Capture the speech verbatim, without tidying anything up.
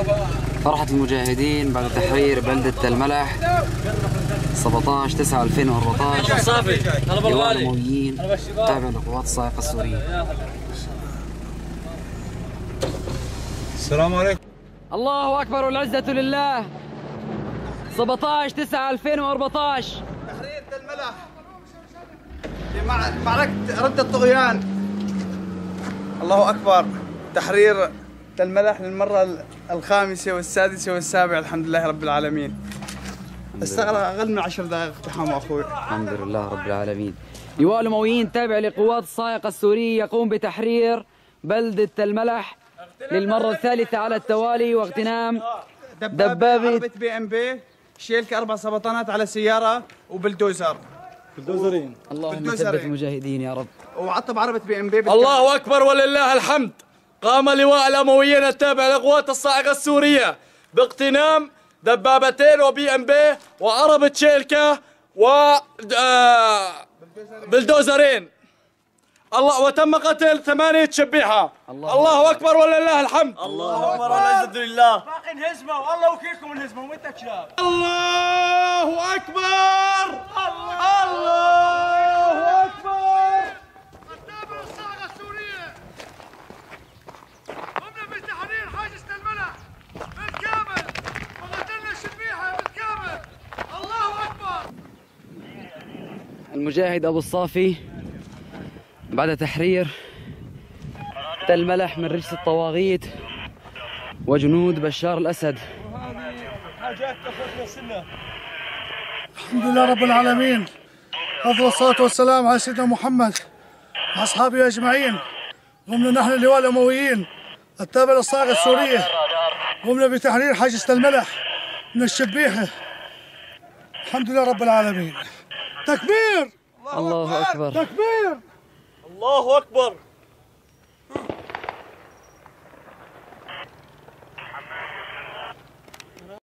فرحة المجاهدين بعد تحرير بلدة تل ملح سبعة عشر تسعة ألفين وأربعة عشر. صافي طلب لواء الوالي الأمويين تابع لقوات الصاعقة السورية. السلام عليكم. الله أكبر والعزة لله. سبعة عشر تسعة ألفين وأربعة عشر تحرير تل ملح معركة رد الطغيان. الله أكبر. تحرير تل ملح للمرة الخامسة والسادسة والسابعة الحمد لله رب العالمين. استغرق أقل من عشر دقائق اقتحام أخوي. الحمد لله رب العالمين. لواء الأمويين تابع لقوات الصاعقة السورية يقوم بتحرير بلدة تل ملح للمرة الثالثة على التوالي واغتنام دبابة عربة بي ام بي شيلك أربع سبطانات على سيارة وبلدوزر. بلدوزرين. اللهم ثبت المجاهدين يا رب. وعطب عربة بي ام بي. الله أكبر ولله الحمد. قام لواء الأمويين التابع لقوات الصاعقة السورية باغتنام دبابتين وبي ام بي وعربة شيلكة و بلدوزرين. الله وتم قتل ثمانية شبيحة. الله, الله أكبر ولله الحمد. الله أكبر والعزة لله. باقي انهزموا والله وكيلكم انهزموا وانت كشاف. الله أكبر. الله أكبر. التابع الصاعقة السورية قمنا بتحرير حاجز تل ملح بالكامل وقتلنا الشبيحة بالكامل. الله أكبر. المجاهد أبو الصافي بعد تحرير تل ملح من رجس الطواغيت وجنود بشار الأسد. حاجات أخذنا سنة. الحمد لله رب العالمين. أفضل الصلاة والسلام على سيدنا محمد وأصحابه أجمعين. قمنا نحن لواء الأمويين التابع للصاعقة السورية قمنا بتحرير حاجز تل ملح من الشبيحة. الحمد لله رب العالمين. تكبير. الله أكبر. تكبير. الله أكبر.